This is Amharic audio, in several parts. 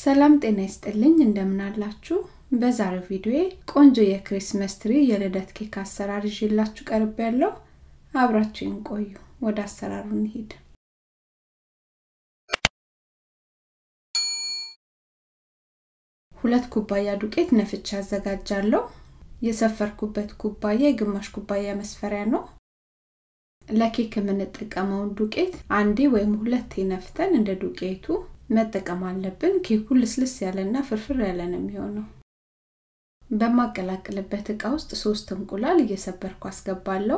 ሰላም ጤና ይስጥልኝ እንደምን አላችሁ በዛሬው ቪዲዮዬ ቆንጆ የክሪስማስ ትሪ የልደት ኬክ አሰራር ይዤላችሁ ቀርቤያለሁ አብራችሁን ቆዩ ወደ አሰራሩ እንሂድ ሁለት ኩባያ ዱቄት ነፍቻ አዘጋጃለሁ የሰፈርኩበት ኩባያ የግማሽ ኩባያ መስፈሪያ ነው ለኬክ የምንጠቀመው ዱቄት አንዴ ወይም ሁለቴ ነፍተን እንደ ዱቄቱ መጠቀም አለብን ኬኩ ልስልስ ያለና ፍርፍር ያለ ነው የሚሆነው በማቀላቀልበት እቃ ውስጥ 3 እንቁላል እየሰበርኩ አስገባለሁ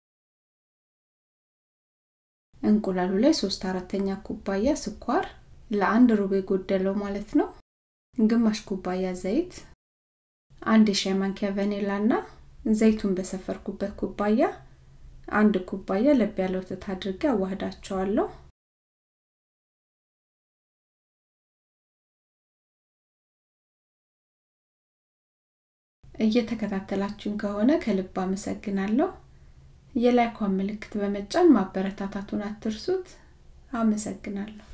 እንቁላሉ ላይ 3/4ኛ ኩባያ ስኳር ለአንድ ሩብ የጎደለው ማለት ነው ግማሽ ኩባያ ዘይት አንድ ሻይ ማንኪያ ቫኒላና ዘይቱን በሰፈርኩበት ኩባያ አንድ ኩባያ ለብ ያለ ወተት አድርጌ አዋህዳቸዋለሁ እየተከታተላችሁን ከሆነ ከልብ አመሰግናለሁ የላይክ ምልክት በመጫን ማበረታታቱን አትርሱት አመሰግናለሁ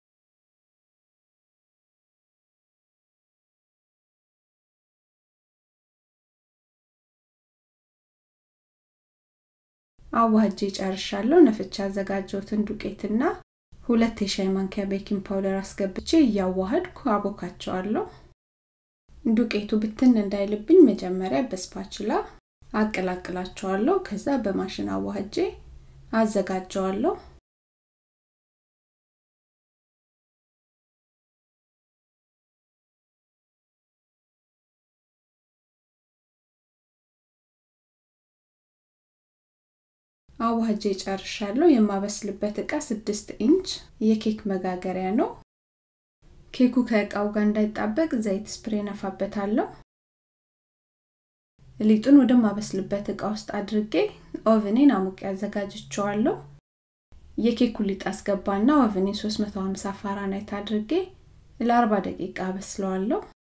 አዋህጄ ጨርሻለሁ ነፍቻ አዘጋጀሁትን ዱቄትና 2 የሻይ ማንኪያ ቤኪንግ ፓውደር አስገብቼ ያዋህድኩ አቦካቸዋለሁ ዱቄቱ ብትን እንዳይልብኝ መጀመሪያ በስፓቹላ አቀላቅላቸዋለሁ ከዛ በማሽን አዋህጄ አዘጋጀዋለሁ አዋህጄ ጨርሻለሁ የማበስልበት እቃ 6 ኢንች የኬክ መጋገሪያ ነው ኬኩ ከእቃው ጋር እንዳይጣበቅ ዘይት ስፕሬይ ነፋበታለሁ ሊጡን ወደ ማበስልበት እቃ ውስጥ አድርጌ ኦቨኔን አሙቄ አዘጋጅቼዋለሁ የኬኩ ሊጥ አስገባና ኦቨኔን 350 ፋራናይት አድርጌ ለ40 ደቂቃ አበስለዋለሁ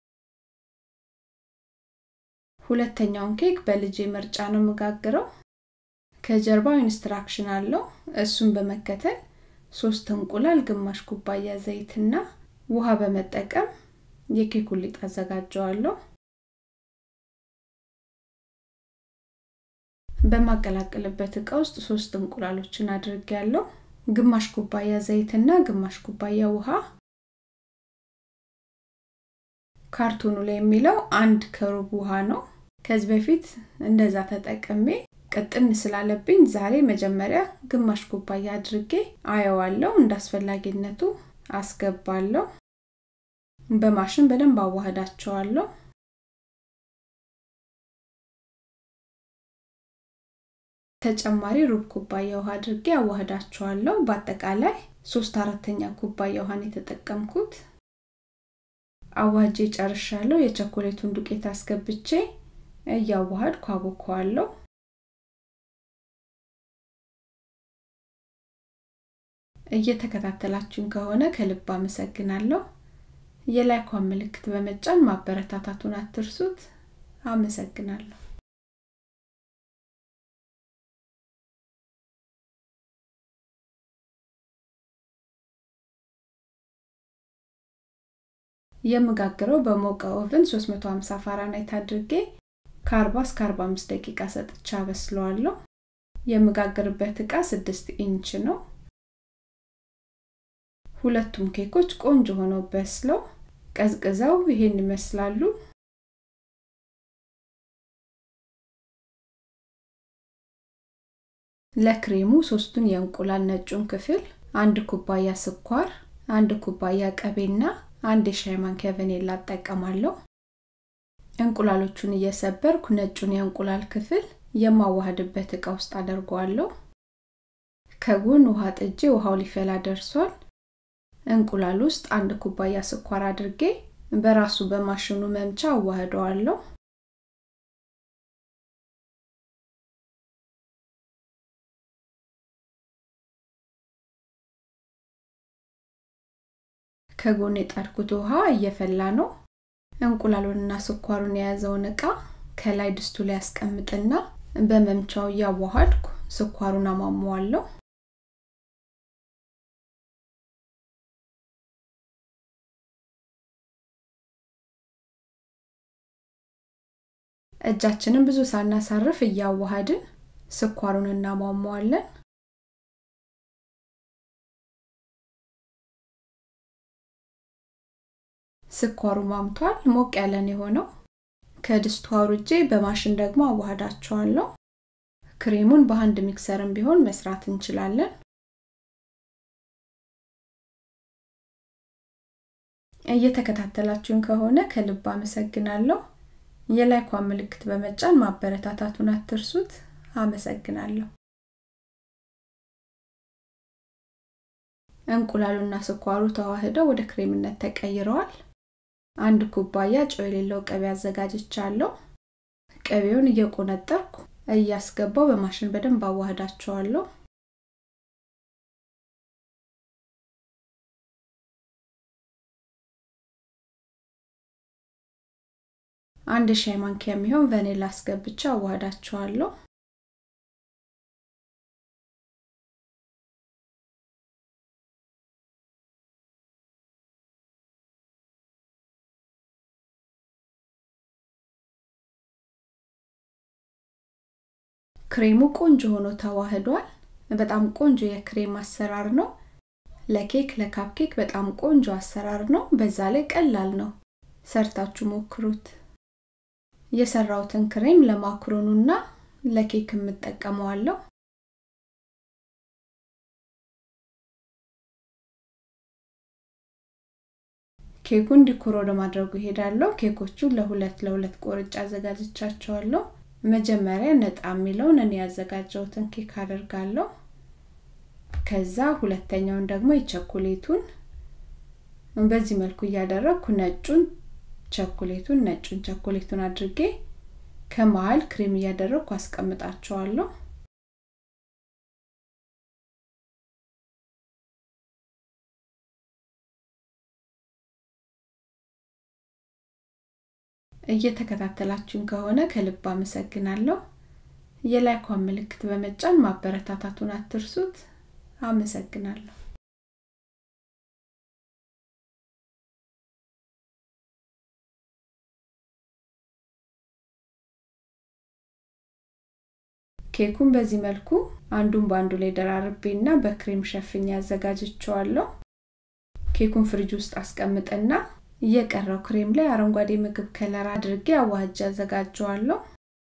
ሁለተኛውን ኬክ በልጄ ምርጫ ነው መጋገረው ከጀርባው ኢንስትራክሽን አለው እሱን በመከተል 3 እንቁላል ግማሽ ኩባያ ዘይትና ውሃ በመጠቀም የኬኩ ሊጥ አዘጋጀዋለሁ በማቀላቀልበት እቃ ውስጥ 3 እንቁላሎችን አድርጌያለሁ ግማሽ ኩባያ ዘይትና ግማሽ ኩባያ ውሃ ካርቶኑ ላይ የሚለው 1 ከሩብ ውሃ ነው ከዚህ በፊት እንደዛ ተጠቅሜ ቀጥን ስላለብኝ ዛሬ መጀመሪያ ግማሽ ኩባያ አድርጌ አየዋለሁ እንዳስፈላጊነቱ አስገባለሁ በማሽን በደንብ አዋህዳቸዋለሁ ተጨማሪ ሩብ ኩባያ ውሃ አድርጌ አዋህዳቸዋለሁ በአጠቃላይ 3/4ኛ ኩባያ ውሃን የተጠቀምኩት አዋህጄ ጨርሻለሁ የቸኮሌቱን ዱቄት አስገብቼ ያዋህድኩ አቦካዋለሁ እየተከታተላችሁን ከሆነ ከልብ አመሰግናለሁ የላይክ ምልክት በመጫን ማበረታታቱን አትርሱት አመሰግናለሁ የምጋግረው በሞቀ ኦቨን 350 ፋራናይት አድርጌ ከ40 እስከ 45 ደቂቃ ሰጥቻ አበስለዋለሁ የምጋግርበት እቃ 6 ኢንች ነው ሁለቱም ኬኮች ቆንጆ ሆነው በስለው ቀዝቅዘው ይሄን ይመስላሉ ለክሬሙ 3ቱን የእንቁላል ነጩን ክፍል 1 ኩባያ ስኳር 1 ኩባያ ቅቤና 1 ሻይ ማንኪያ ቫኒላ አጠቀማለሁ እንቁላሎቹን እየሰበርኩ ነጩን የእንቁላል ክፍል የማዋሃድበት እቃ ውስጥ አደርገዋለሁ ከጎን ውሃ ጥጄ ውሃው ሊፈላ ደርሷል እንቁላል ውስጥ 1 ኩባያ ስኳር አድርጌ በራሱ በማሽኑ መምቻ አዋህደዋለሁ ከጎን የጣድኩት ውሃ እየፈላ ነው እንቁላሉንና ስኳሩን የያዘውን እቃ ከላይ ድስቱ ላይ አስቀምጥና በመምቻው ያዋሃድኩ ስኳሩን አማሟዋለሁ እጃችንን ብዙ ሳናሳርፍ እያዋሃድን ስኳሩን እናሟሟዋለን። ስኳሩ ማምቷል ሞቅ ያለን የሆነው ከድስቱ አውርጄ በማሽን ደግሞ አዋሃዳቸዋለሁ። ክሬሙን በሃንድ ሚክሰርም ቢሆን መስራት እንችላለን። እየተከታተላችሁን ከሆነ ከልብ አመሰግናለሁ። የላይኳን ምልክት በመጫን ማበረታታቱን አትርሱት። አመሰግናለሁ። እንቁላሉና ስኳሩ ተዋህደው ወደ ክሬምነት ተቀይረዋል። አንድ ኩባያ ጨው የሌለው ቅቤ አዘጋጅቻለሁ። ቅቤውን እየቆነጠርኩ እያስገባው በማሽን በደንብ አዋህዳቸዋለሁ። አንድ ሻይ ማንኪያ የሚሆን ቫኒላ አስገብቼ አዋህዳቸዋለሁ። ክሬሙ ቆንጆ ሆኖ ተዋህዷል። በጣም ቆንጆ የክሬም አሰራር ነው። ለኬክ ለካፕኬክ በጣም ቆንጆ አሰራር ነው። በዛ ላይ ቀላል ነው። ሰርታችሁ ሞክሩት። የሰራውትን ክሬም ለማክሮኑና ለኬክ እንጠቀመዋለሁ። ኬኩን ዲኮር ለማድረግ ሄዳለሁ። ኬኮቹን ለሁለት ቆርጬ አዘጋጅቻቸዋለሁ። መጀመሪያ ነጣ የሚለውን እኔ ያዘጋጀሁትን ኬክ አደርጋለሁ። ከዛ ሁለተኛውን ደግሞ የቸኮሌቱን በዚህ መልኩ ያደረኩ ነጩን ቸኮሌቱን አድርጌ ከመሃል ክሬም ያደረኩ አስቀምጣቸዋለሁ። እየተከታተላችሁን ከሆነ ከልብ አመሰግናለሁ። የላይኳን ምልክት በመጫን ማበረታታቱን አትርሱት። አመሰግናለሁ። ኬኩን በዚህ መልኩ አንዱን ባንዱ ላይ ደራርቤና በክሬም ሸፍኜ አዘጋጅቼዋለሁ። ኬኩን ፍሪጅ ውስጥ አስቀምጠና የቀረው ክሬም ላይ አረንጓዴ ምግብ ከለር አድርጌ አዋህጄ አዘጋጀዋለሁ።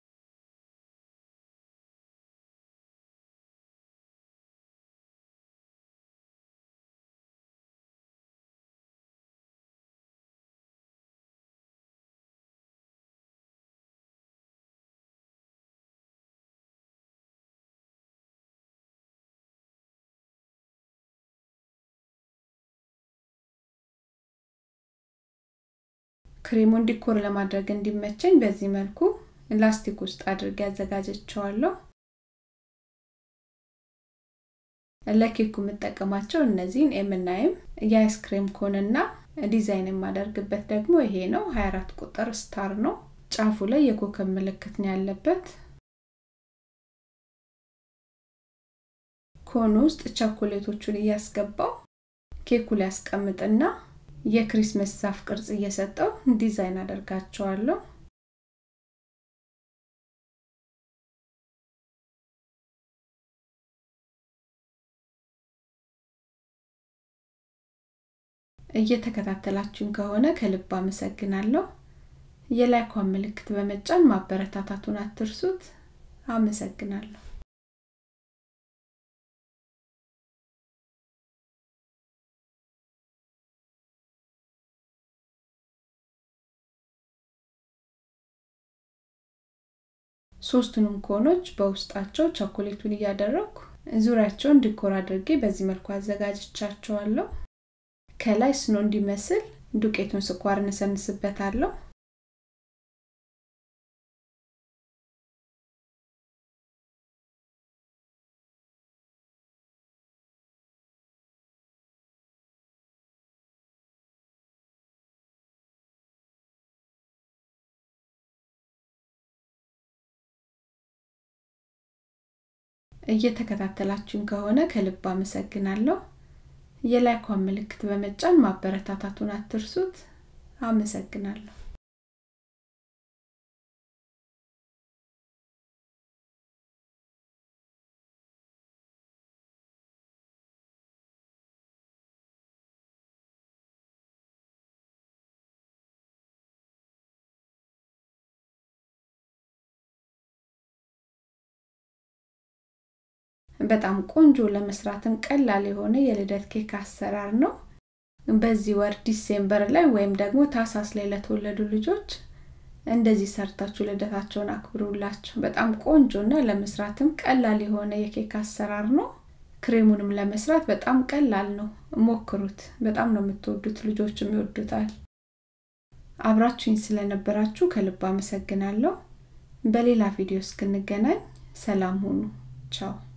ክሬሙን ዲኮር ለማድረግ እንዲመቸኝ በዚህ መልኩ ላስቲክ ውስጥ አድርጌ አዘጋጅቼዋለሁ። ለኬኩ መጠቀማቸው እነዚህን ኤም እና ኤም የአይስክሬም ኮንና ዲዛይን የማደርግበት ደግሞ ይሄ ነው። 24 ቁጥር ስታር ነው። ጫፉ ላይ የኮከብ ምልክት ነው ያለበት። ኮን ውስጥ ቸኮሌቶቹን እያስገባው ኬኩ ላይ አስቀምጥና የክሪስማስ ዛፍ ቅርጽ እየሰጠው ዲዛይን አደርጋቸዋለሁ። እየተከታተላችሁን ከሆነ ከልብ አመሰግናለሁ። የላይኳን ምልክት በመጫን ማበረታታቱን አትርሱት። አመሰግናለሁ። ሶስቱንም ኮኖች በውስጣቸው ቸኮሌቱን ያደረኩ ዙሪያቸውን ዲኮር አድርጌ በዚህ መልኩ አዘጋጅቻቸዋለሁ። ከላይ ስኖ እንዲመስል ዱቄቱን ስኳር እንሰንስበታለሁ። እየተከታተላችሁን ከሆነ ከልብ አመሰግናለሁ። የላይኳን ምልክት በመጫን ማበረታታቱን አትርሱት። አመሰግናለሁ። በጣም ቆንጆ ለመስራትም ቀላል የሆነ የልደት ኬክ አሰራር ነው በዚህ ወር ዲሴምበር ላይ ወይም ደግሞ ታህሳስ ላይ ለተወለዱ ልጆች እንደዚህ ሰርታችሁ ልደታቸውን አክብሩላችሁ በጣም ቆንጆና ለመስራትም ቀላል የሆነ የኬክ አሰራር ነው ክሬሙንም ለመስራት በጣም ቀላል ነው ሞክሩት በጣም ነው የምትወዱት ልጆችም ይወዱታል አብራችሁኝ ስለነበራችሁ ከልብ አመሰግናለሁ በሌላ ቪዲዮ እስክንገናኝ ሰላም ሁኑ ቻው